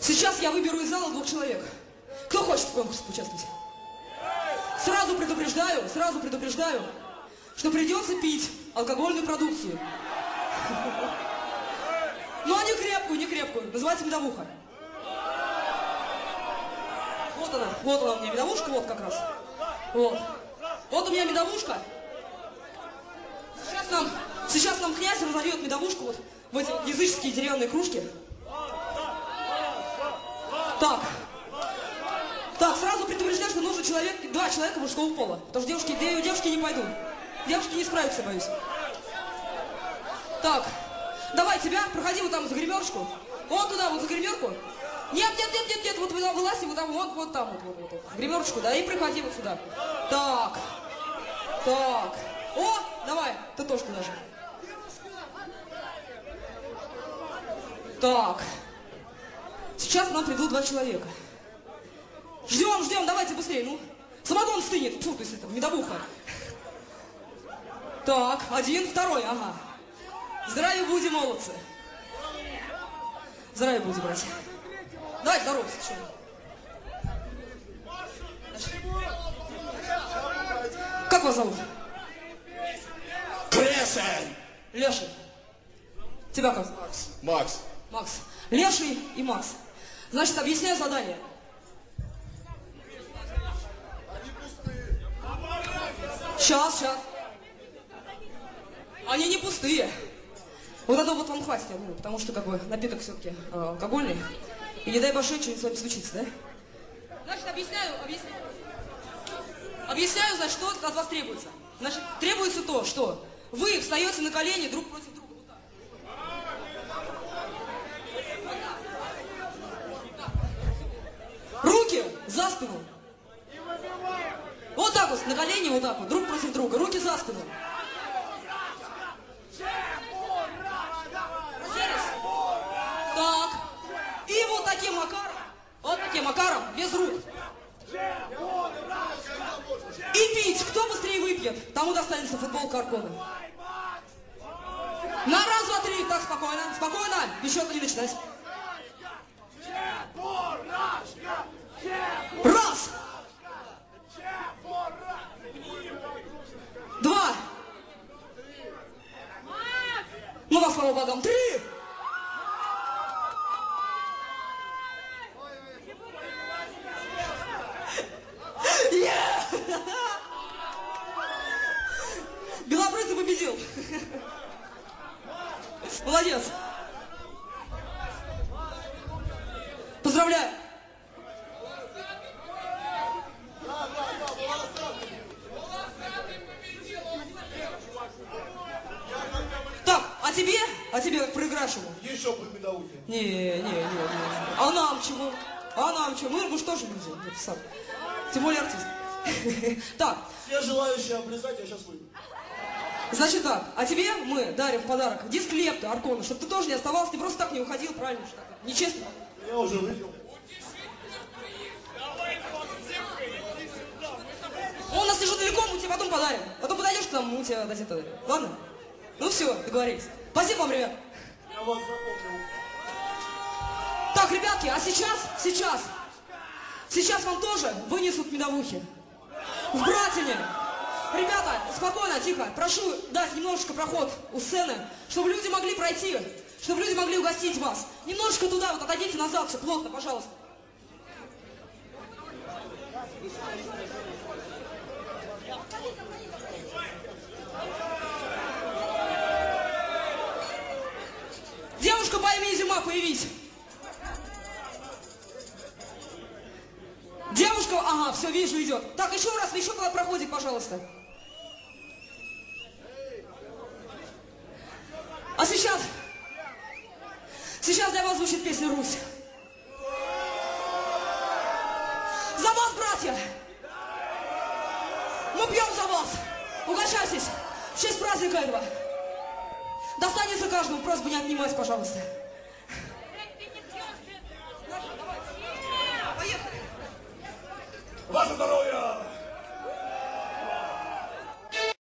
Сейчас я выберу из зала 2 человек. Кто хочет в конкурсе поучаствовать? Сразу предупреждаю, что придется пить алкогольную продукцию. Но не крепкую. Называется медовуха. Вот она у меня медовушка, вот как раз. Вот у меня медовушка. Сейчас нам князь разольет медовушку вот в эти языческие деревянные кружки. Так, сразу предупреждаю, что нужно 2 человека мужского пола. Потому что девушки не пойдут. Девушки не справятся, боюсь. Так, давай тебя, проходи вот там за гримерочку. Вот туда, вот за гримерку. Нет, вот вылазь, вот там, в гримерочку, да, и приходи вот сюда. Так. О, давай, ты тоже туда же. Так. Сейчас к нам придут 2 человека. Ждем, давайте быстрее, ну. Самогон стынет, фу, то есть это, медовуха. Так, 1, 2, ага. Здравия буди, молодцы. Здравия буди, братья. Давай, здоровайся, что ли. Как вас зовут? Леший. Леший. Тебя как? Макс. Макс. Леший и Макс. Значит, объясняю задание. Сейчас. Они не пустые. Вот это вот вам хватит, я думаю, потому что как бы напиток все-таки алкогольный. И не дай боже, что-нибудь с вами случится, да? Значит, объясняю, значит, что от вас требуется. Значит, требуется то, что вы встаете на колени друг против друга. Руки за спину. Вот так вот, на колени, вот так вот, друг против друга, руки за спину. Так. И вот таким макаром, без рук. И пить. Кто быстрее выпьет, тому достанется футболка Аркона. На 1, 2, 3. Так, спокойно. Без счета не начинать. 1. 2. Ну вас, слава богам, 3. Белобрысый победил. Молодец. Поздравляю. А тебе как проигравшему? Еще по медовухе. Не. А нам чего? Мы же тоже люди. Тем более артист. Так. Все желающие облизать, я сейчас выйду. Значит так, а тебе мы дарим в подарок диск Лепта, Аркона, чтобы ты тоже не оставался, ты просто так не уходил, правильно? Нечестно. Я уже выпил. Он у нас лежит далеко, мы тебе потом подарим. Потом подойдешь к нам, мы тебе дадим подарим. Ладно? Ну все, договорились. Спасибо вам, ребят. Я вас запомнил. Так, ребятки, а сейчас вам тоже вынесут медовухи. В Братине. Ребята, спокойно, тихо. Прошу дать немножечко проход у сцены, чтобы люди могли пройти, чтобы люди могли угостить вас. Немножечко туда, вот отойдите назад, все плотно, пожалуйста. Девушка по имени Зима, появись. Девушка, ага, все, вижу, идет. Так, еще раз, еще туда проходит, пожалуйста. А сейчас для вас звучит песня «Русь». За вас, братья! Мы пьем за вас! Угощайтесь! В честь праздника этого! Достанется каждому, просьба не отнимать, пожалуйста. Ваше здоровье!